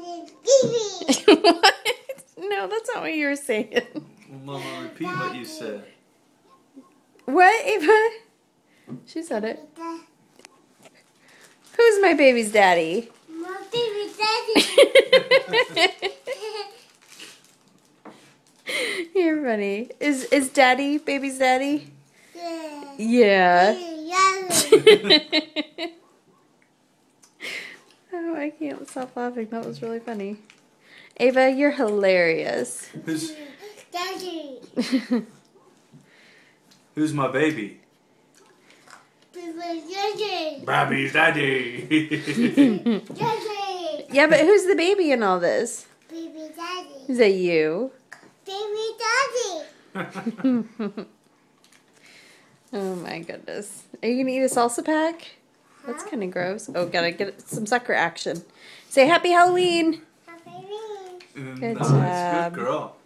What? No, that's not what you were saying. Well, Mama, repeat what you said. What, Ava? She said it. Who's my baby's daddy? My baby daddy. You're funny. Is daddy baby's daddy? Yeah. Yeah. Oh, I can't stop laughing. That was really funny. Ava, you're hilarious. Who's Daddy. Who's my baby? Baby daddy. Baby's daddy. Daddy. Yeah, but who's the baby in all this? Baby daddy. Is that you? Baby daddy. Oh my goodness. Are you gonna eat a salsa pack? That's kind of gross. Oh, gotta get some sucker action. Say happy Halloween. Happy Halloween. Good Nice. job. Good girl.